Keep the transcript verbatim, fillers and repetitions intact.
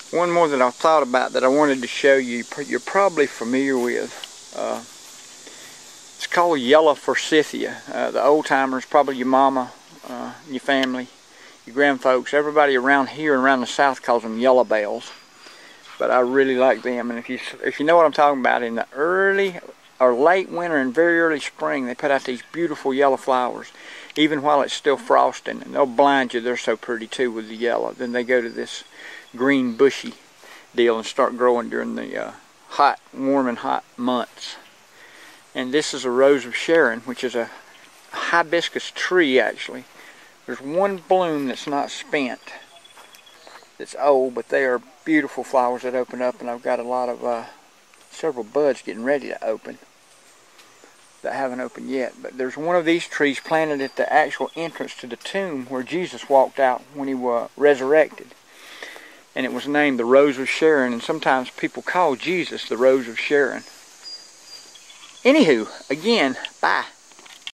One more that I thought about that I wanted to show you, you're probably familiar with. Uh, it's called yellow forsythia. Uh, the old timers, probably your mama, uh, your family, your grandfolks, everybody around here and around the south calls them yellow bells. But I really like them. And if you if you know what I'm talking about, in the early or late winter and very early spring, they put out these beautiful yellow flowers, even while it's still frosting. And they'll blind you. They're so pretty too with the yellow. Then they go to this green bushy deal and start growing during the uh, hot, warm and hot months. And this is a Rose of Sharon, which is a hibiscus tree actually. There's one bloom that's not spent. It's old, but they are beautiful flowers that open up, and I've got a lot of uh, several buds getting ready to open that haven't opened yet. But there's one of these trees planted at the actual entrance to the tomb where Jesus walked out when he was resurrected. And it was named the Rose of Sharon, and sometimes people call Jesus the Rose of Sharon. Anywho, again, bye.